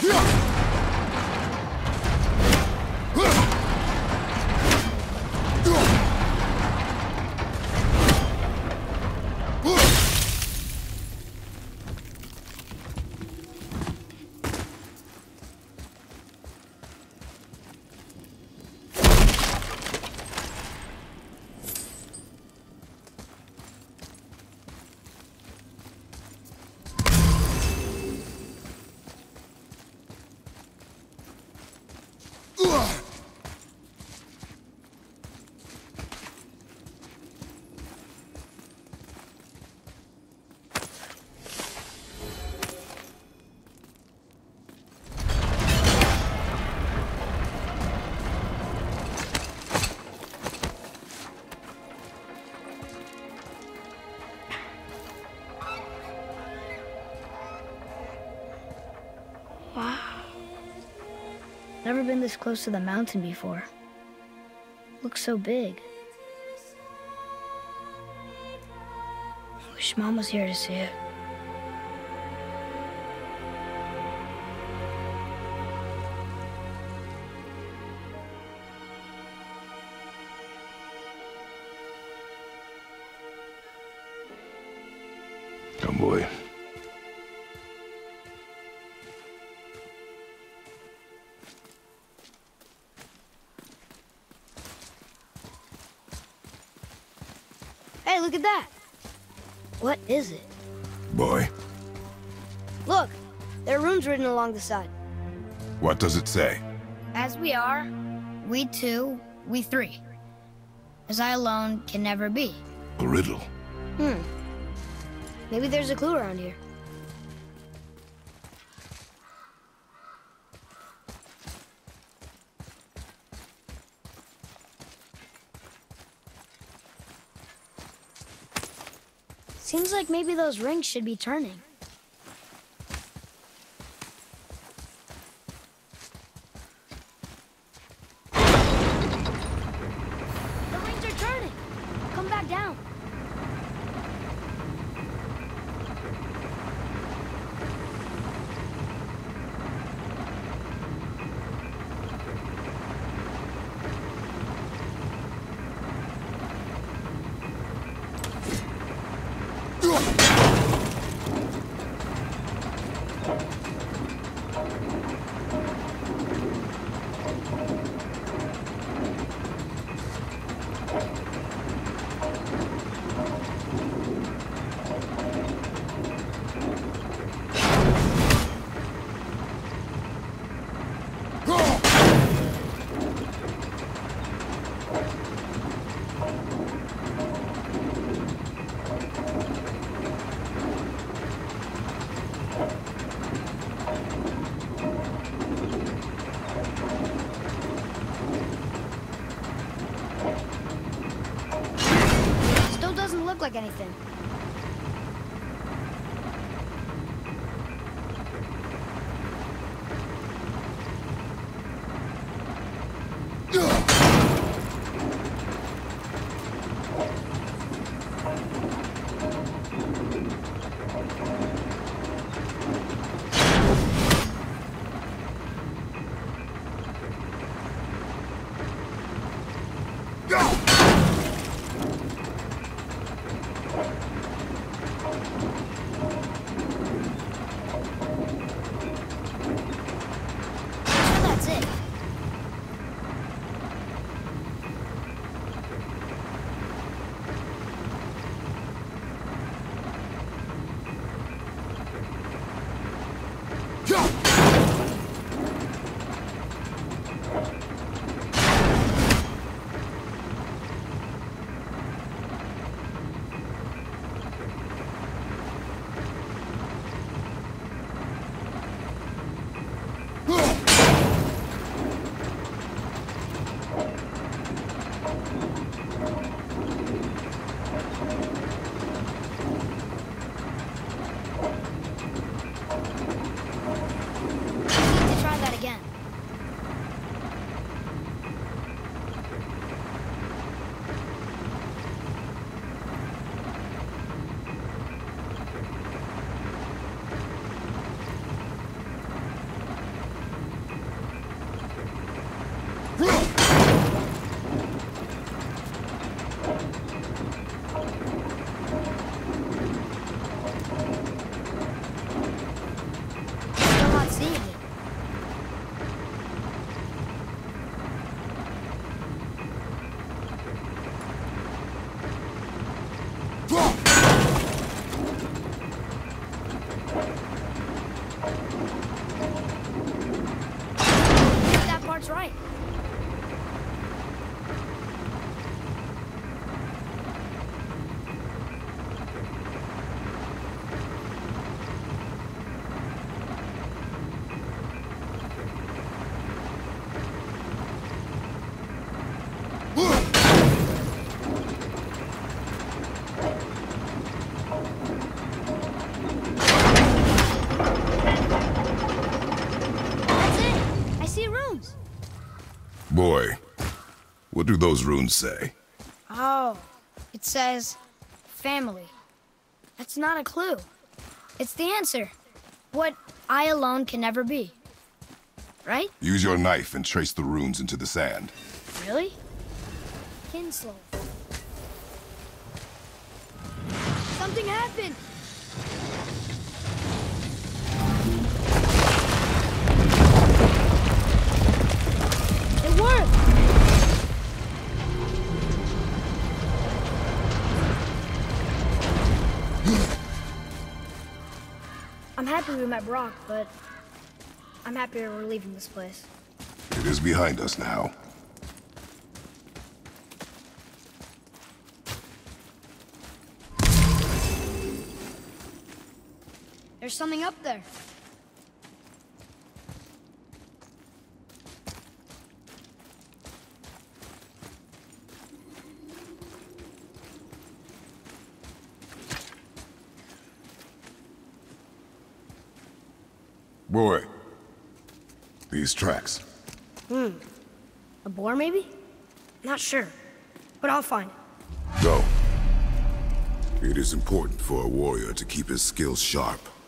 Wow. Never been this close to the mountain before. Looks so big. Wish Mom was here to see it. Come, boy. Hey, look at that. What is it? Boy, Look, there are runes written along the side. what does it say? As we are, we two, we three. As I alone can never be. A riddle. Maybe there's a clue around here. Seems like maybe those rings should be turning. The rings are turning! Come back down. Still doesn't look like anything. That's right. Boy, what do those runes say? Oh, it says family. That's not a clue. It's the answer. What I alone can never be. Right? Use your knife and trace the runes into the sand. Really? Kinslow. Something happened! It worked! I'm happy we met Brock, but I'm happier we're leaving this place. It is behind us now. There's something up there. Boy, these tracks. A boar, maybe? Not sure, but I'll find it. Go. It is important for a warrior to keep his skills sharp.